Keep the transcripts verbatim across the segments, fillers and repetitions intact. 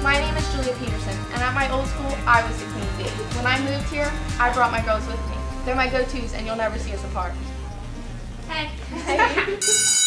My name is Julia Peterson, and at my old school, I was the queen bee. When I moved here, I brought my girls with me. They're my go-tos, and you'll never see us apart. Hey. Hey.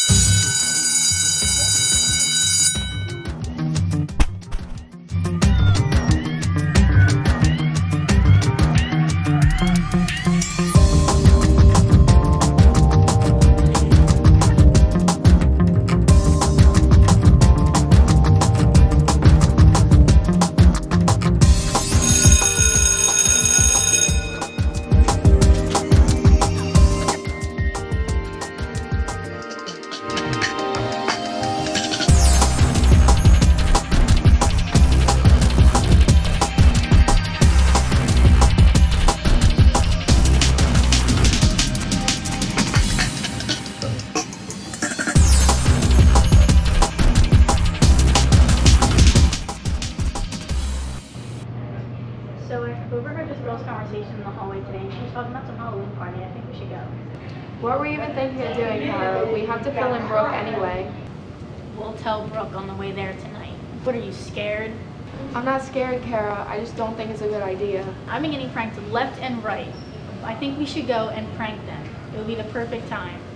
So I overheard this girl's conversation in the hallway today, and she was talking about some Halloween party. I think we should go. What were you even thinking of doing, Kara? We have to fill in Brooke anyway. We'll tell Brooke on the way there tonight. What, are you scared? I'm not scared, Kara. I just don't think it's a good idea. I've been getting pranked left and right. I think we should go and prank them. It would be the perfect time.